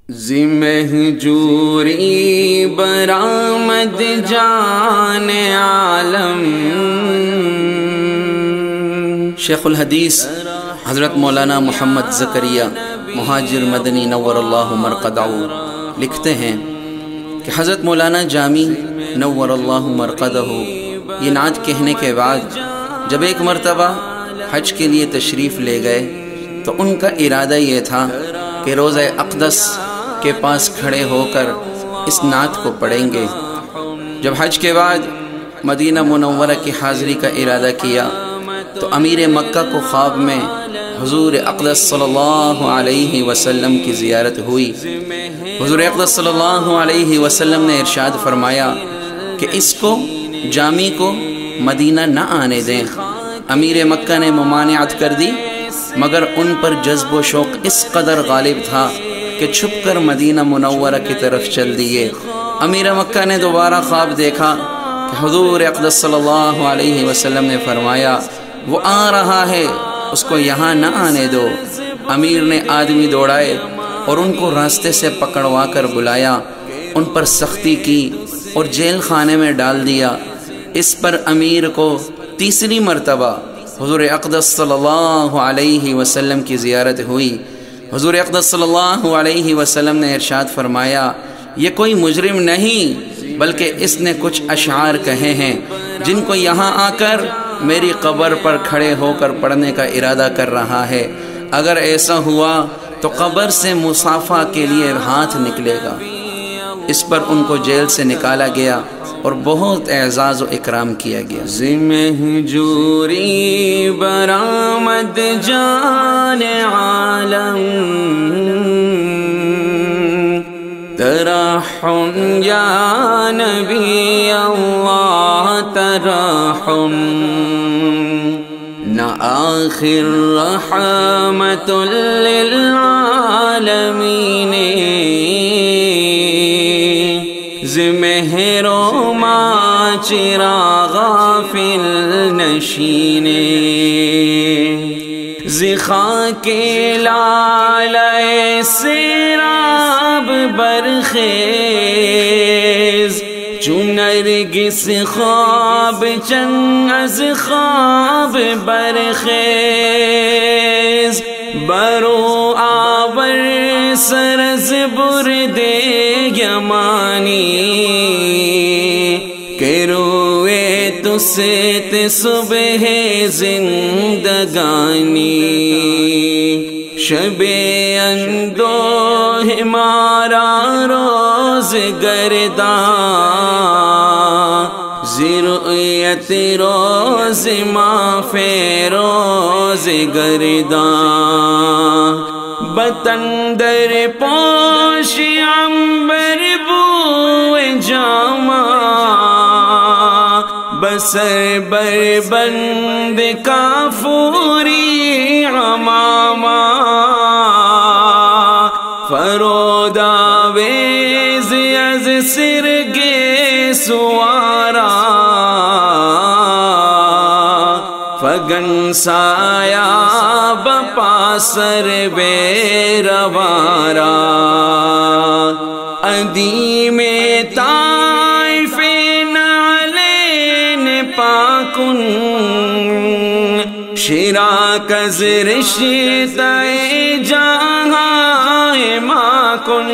مہجوری برآمد جان عالم۔ شیخ الحدیث حضرت مولانا محمد زکریا مہاجر مدنی نور اللہ مرقدہ لکھتے ہیں کہ حضرت مولانا جامی نور اللہ مرقدہ یہ نعت کہنے کے بعد جب ایک مرتبہ حج کے لیے تشریف لے گئے تو ان کا ارادہ یہ تھا کہ روضہ اقدس کے پاس کھڑے ہو کر اس نعت کو پڑھیں گے۔ جب حج کے بعد مدینہ منورہ کی حاضری کا ارادہ کیا تو امیر مکہ کو خواب میں حضور اقدس صلی اللہ علیہ وسلم کی زیارت ہوئی۔ حضور اقدس صلی اللہ علیہ وسلم نے ارشاد فرمایا کہ اس کو جامی کو مدینہ نہ آنے دیں۔ امیر مکہ نے ممانعت کر دی، مگر ان پر جذب و شوق اس قدر غالب تھا کہ چھپ کر مدینہ منورہ کی طرف چل دیے۔ امیر مکہ نے دوبارہ خواب دیکھا کہ حضور اقدس صلی اللہ علیہ وسلم نے فرمایا وہ آ رہا ہے، اس کو یہاں نہ آنے دو۔ امیر نے آدمی دوڑائے اور ان کو راستے سے پکڑوا کر بلایا، ان پر سختی کی اور جیل خانے میں ڈال دیا۔ اس پر امیر کو تیسری مرتبہ حضور اقدس صلی اللہ علیہ وسلم کی زیارت ہوئی۔ حضور اقدس صلی اللہ علیہ وسلم نے ارشاد فرمایا یہ کوئی مجرم نہیں بلکہ اس نے کچھ اشعار کہے ہیں جن کو یہاں آ کر میری قبر پر کھڑے ہو کر پڑھنے کا ارادہ کر رہا ہے۔ اگر ایسا ہوا تو قبر سے مصافحہ کے لیے ہاتھ نکلے گا۔ اس پر ان کو جیل سے نکالا گیا اور بہت اعزاز و اکرام کیا گیا۔ مہجوری برآمد جان عالم، ترحم یا نبی اللہ ترحم، نہ آخر رحمت للعالمین، مہر و ما چراغ غافل نشین، خاک لالۂ سیراب برخیز، چون نرگس خواب چند از خواب برخیز، برو آور سرز برد یمانی، کہ روئے تو سیت صبح زندگانی، شب اندوہ ہمارا روز گرداں، زرعیت روز ما فیروز گرداں، بتندر پوش عنبر بوئے جامہ، بسر بر بند کافوری عمامہ، فرود آویز از سرگے سوارا، فگن سایا بپاسر بے روارا، ادیم طائف نعلین پاکن، شراک از رشتہ جہاں ماکن،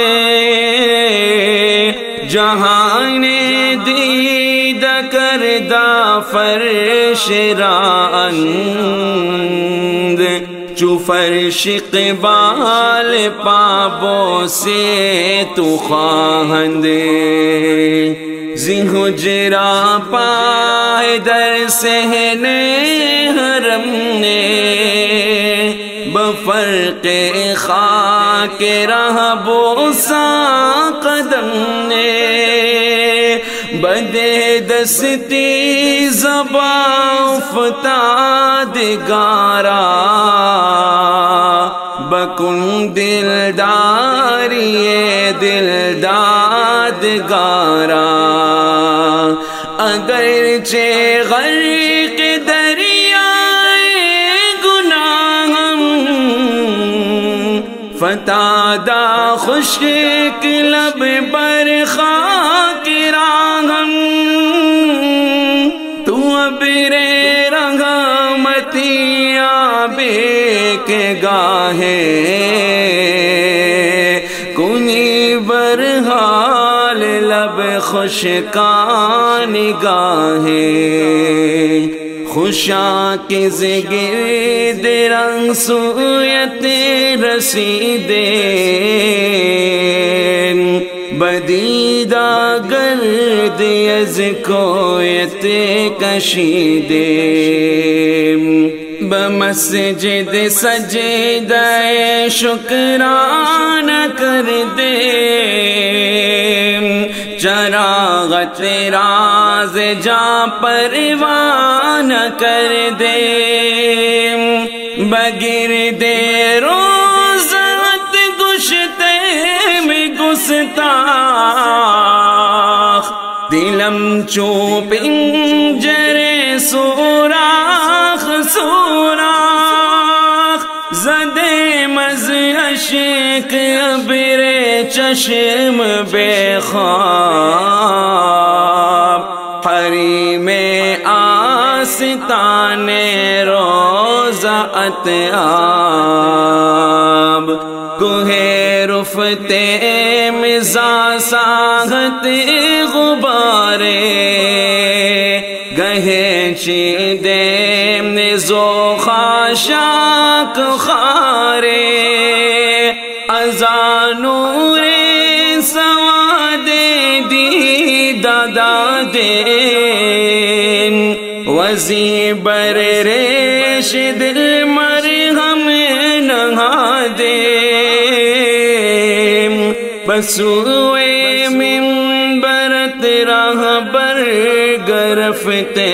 جہان دید کردہ فرش راند، چو فرش قبال پابو سے تو خواہند، زی حجرہ پائے در سہنے حرم نے، بفرق خاک رہ بوسا قدم نے، بدے دستی زباں افتاد گارا، بکن دلداری دلداد گارا، اگرچہ غرق دریائے گناہم فتح بتا خشک لب پر خاک راہم تو ابر رحمتی آبے کے گاہے کنی برحال لب خشکان نگاہیں خوشاں کے زگرد رنگ سویت رسیدے بدیدہ گرد از کویت کشیدے بمسجد سجدہ شکرانہ کر دے چراغ راز جا پروان کر دے بگرد روزت گشتے میں گستاخ دلم چو پنجرے سوراخ سوراخ زدے مز عشق ابر چشم بے خواب حریم آستان روضہ اتعاب کوہ رفتے مزا ساغت غبارے گہے چیدے نزو خاشاک خارے ازانور سواد دی دادا دین وزی بر ریش دل مرہم نہا دے بسوئے منبرت راہ بر گرفتے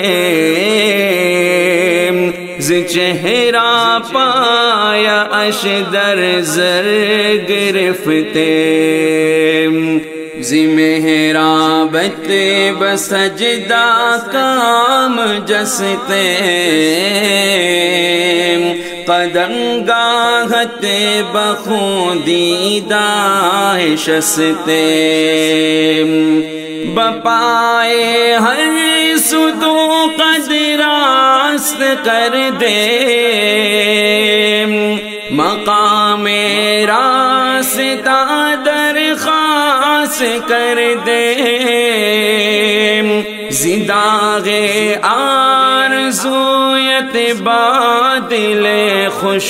ز چہرہ پایا اشدر زر گرفتے زی محرابت بسجدہ کام جستے قدم گاہت بخودیدہ شستے بپائے ہر سدو قدراست کر دے مقام راستہ درخواست کر دے زنداغ آرزویت بادل خوش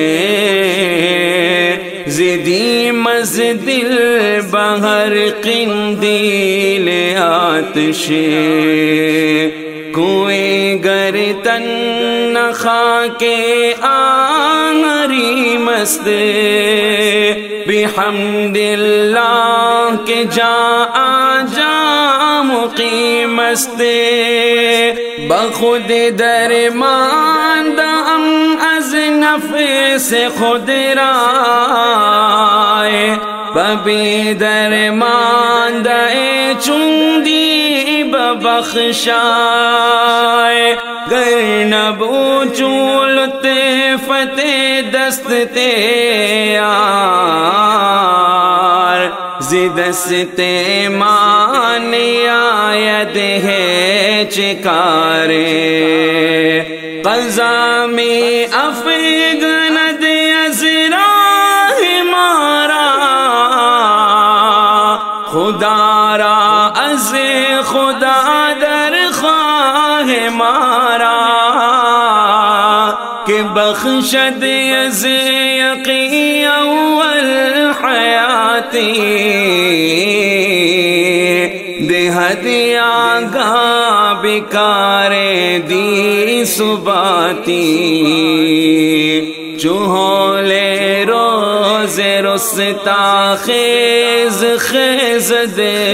زدی مز دل بہر قندیل آتش کوئے گردن نخا کے آنگری مست بحمد اللہ کے جا آجا مقیم است بخود درمان دم از نفس خود رائے ببی درمان دائے چندی ببخشائے گر نبو چولت فتح دست تیار زدست مانی آید ہے چکارے قضا میں افغند ازراہ مارا خدا را از خدا در خواہ مارا کہ بخشد از یقین اول حیاتی دہد آگا بکار دی سباتی چوہولے روز رستا خیز خیز دے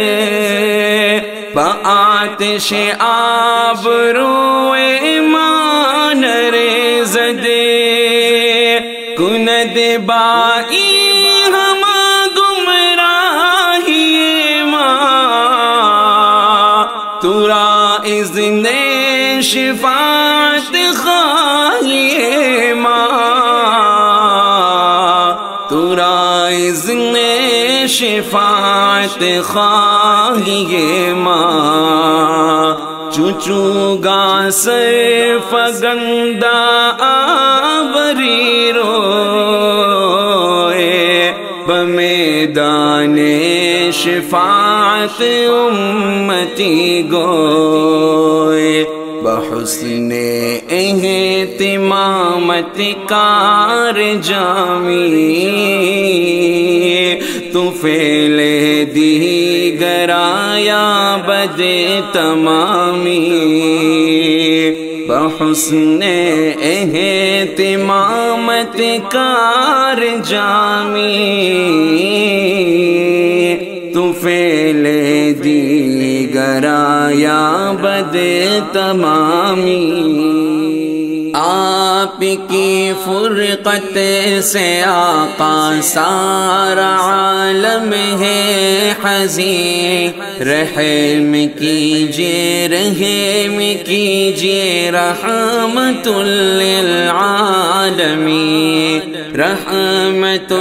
بآتش آب روئے ایمان ریز دے کند بائی ہم گمراہی ماں تورا اذن شفاعت خواہی ماں تورا اذن شفاعت خواہی ماں، چوچو گا سر فگندہ آوری روئے، بمیدان شفاعت امتی گوئے، بحسن اہتمامت کار جامی، تو فعل دیگر آیا بد تمامی، بحسن اہتمامت کار جامی، تو فعل دیگر آیا بد تمامی۔ آپ کی فرقت سے آقا سارا عالم ہے حزین، رحم کیجئے رحم کیجئے رحمت للعالمین، رحمت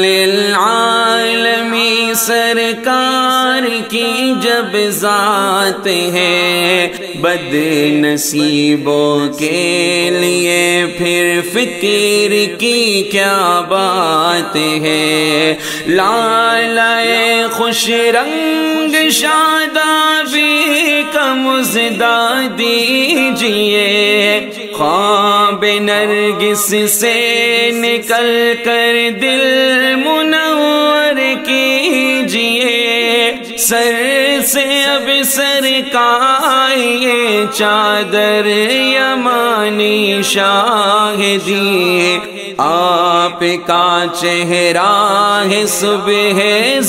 للعالمین سرکار کی جب ذات ہے، بد نصیبوں کے لیے پھر فکر کی کیا بات ہے، لالائے خوش رنگ شادابی کا مژدہ دیجئے، خواب نرگس سے نکل کر دل منور کیجئے، سر سے اب سر کائیے چادر یمانی شاہدی، آپ کا چہرہ ہے صبح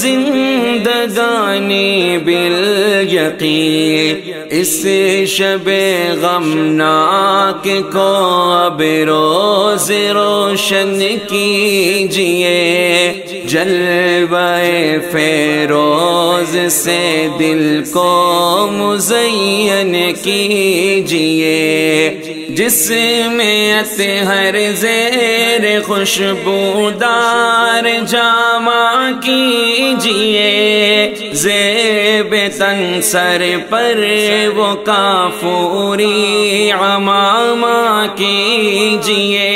زندگانی بالیقین، اس شب غمناک کو اب روز روشن کیجئے، جلوہ فیروز سے دل کو مزین کیجئے، جس میں اطہر زیر خوشبودار جامہ کیجئے، زیب تن سر پر وہ کافوری عمامہ کیجئے،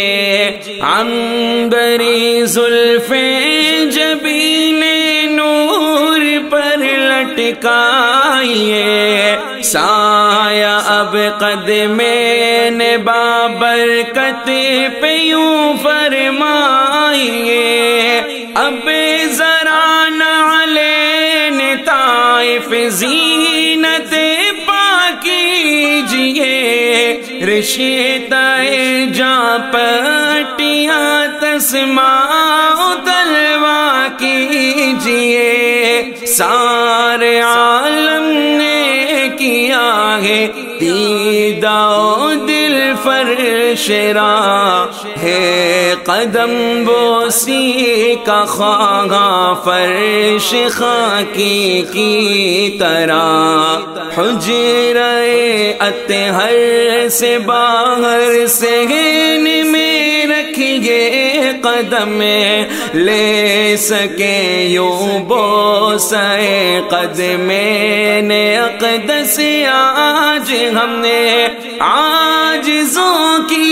عنبری زلفیں جبین نور پر لٹکائیے، سایہ اب قدمین بابرکت پہ یوں فرمائیے، اب ذرا نعلین طائف زینت پا کیجئے، رشتہ جا پٹیاں تسماء تلوا کیجئے، سارے عالم نے کیا ہے دیدہ دل فرش را، ہے قدم بوسی کا خواہاں فرش خاکی کی طرح، حجرہ اطہر سے باہر صحن میں رکھیے قدم، لے سکے یوں بوسے قدمین اقدس، آج ہم نے عاجزوں کی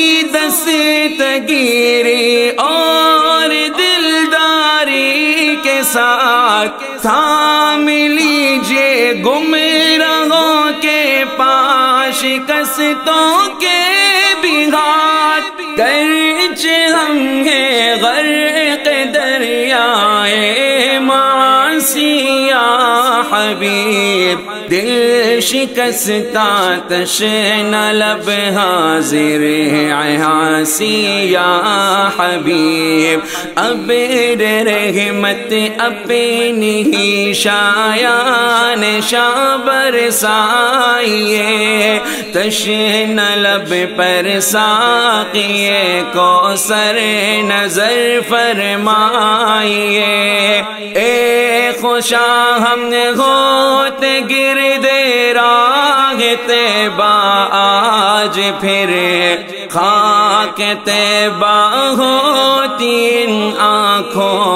دستگیری اور دلداری کے ساتھ تھام لیجئے گمراہوں کے پاش کستوں کے بھی ہاتھ، گرچہ ہم ہیں غرق دریائے معاصی یا حبیب، دل شکستہ تشنہ لب حاضر عاصی یا حبیب، اب رحمت اپنی ہی شایان شاہ برسائیے، تشنہ لب پر ساقیے کوثر نظر فرمائیے، اے خوشا ہم نے ہوتے گرد راہ طیبہ آج پھر، خاک طیبہ ہوتی ان آنکھوں کا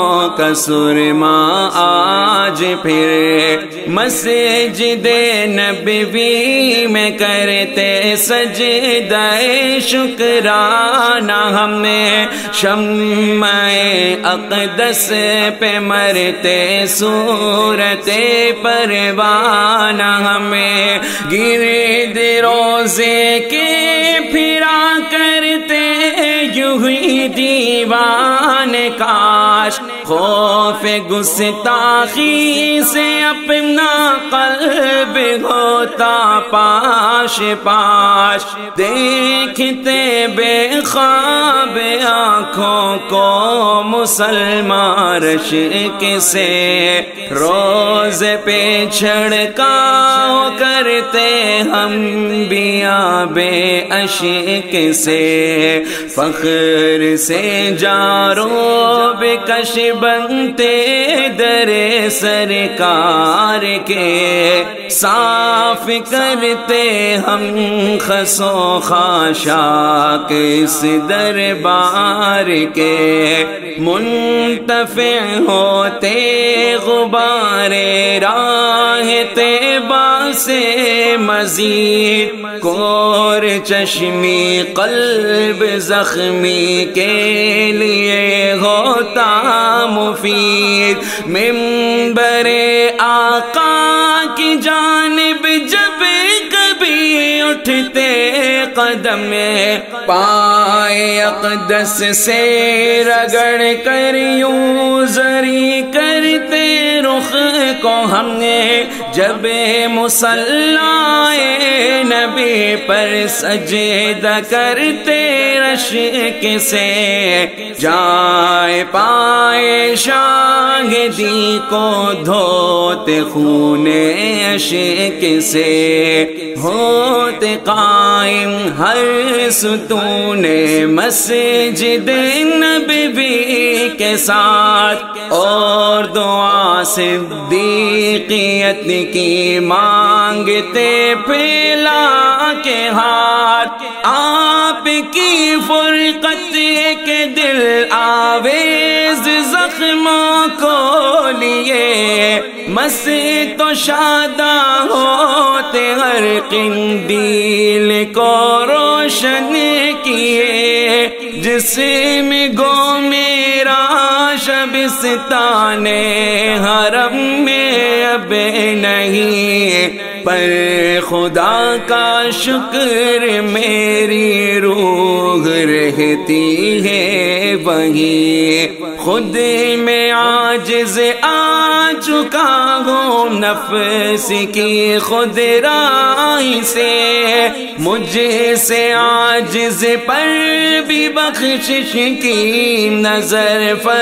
کا سرما آج پھر مسجد نبوی میں کرتے سجدہ شکرانہ ہمیں شمع اقدس پہ مرتے صورت پروانہ ہمیں گرد روزے کے پھرا کرتے یوں ہی دیوان کاش خوف گستاخی سے اپنا قلب ہوتا پاش پاش دیکھتے بے خواب آنکھوں کو مسلمان رشک سے روز پہ چھڑکاؤ کرتے ہم بیاں بے عشق سے فخر سے جارو بکش بنتے در سرکار کے صاف کرتے ہم خسو خاشاک اس دربار کے منتفع ہوتے غبار راہ طیبہ سے مزید کور چشمی قلب زخمی کے لیے ہوتا مفید ممبر آقا کی جانب جب کبھی اٹھتے قدم پائے اقدس سے رگڑ کر یوں زری کرتے رخ کو ہم نے جب مصلی نبی پر سجدہ کرتے رشک سے جائے پائے شاہدی کو دھوتے خون عشق سے ہوتے قائم ہر ستون مسجد نبوی کے ساتھ اور دعا صدیقیت کی مانگتے پھیلا کے ہاتھ آپ کی فرقت کے دل آویز زخموں کو لیے مسجد تو شادہ ہوتے ہر قندیل کو روشن کیے جسم گو میرا شبستان حرم میں اب نہیں پر خدا کا شکر میری روح رہتی ہے وہیں خود میں عاجز آ چکا ہوں نفس کی خود رائی سے مجھ سے عاجز پر بھی بخشش کی نظر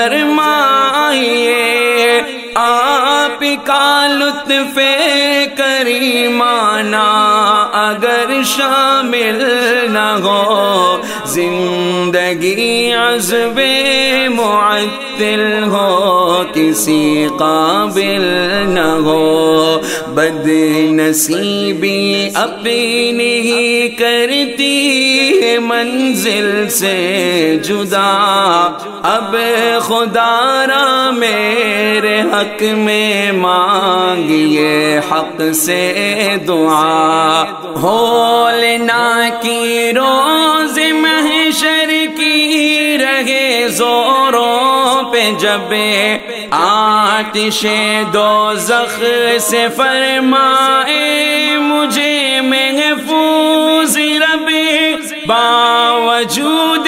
فرمائیے آپ کا لطف کریمانہ اگر شامل نہ ہو زندگی عذب معطل ہو کسی قابل نہ ہو بد نصیبی اپنی ہی کرتی ہے منزل سے جدا اب خدا را میرے حق میں مانگیے حق سے دعا ہولنا کی روز محشر کی رہے زوروں پہ جب آتش دوزخ سے فرمائے مجھے محفوظ رب باوجود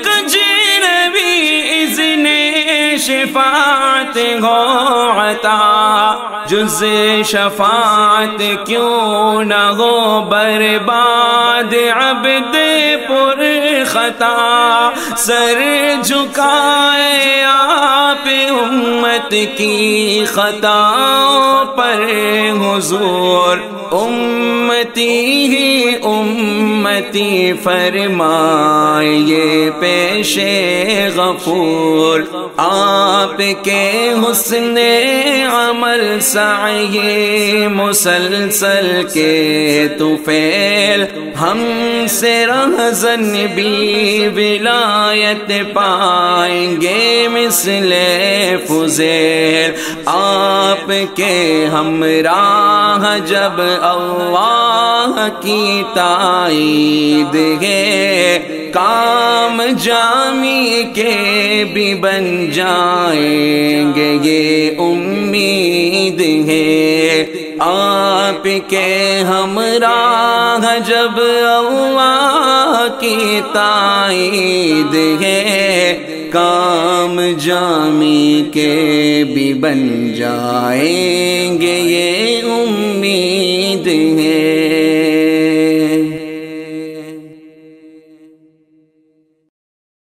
شفاعت ہو عطا جز شفاعت کیوں نہ ہو برباد عبد پر خطا سر جھکائے آپ امت کی خطاؤں پر حضور امتی ہی امت ہوتی فرمائیے پیش غفور، آپ کے حسن عمل سعی مسلسل کے طفیل، ہم سے رہزن بھی ولایت پائیں گے مثل فضیل، آپ کے ہمراہ جب اللہ کی تائید ہے، کام جامی کے بھی بن جائیں گے یہ امید ہے، آپ کے ہمراہ جب اللہ کی تائید ہے، کام جامی کے بھی بن جائیں گے یہ امید ہے۔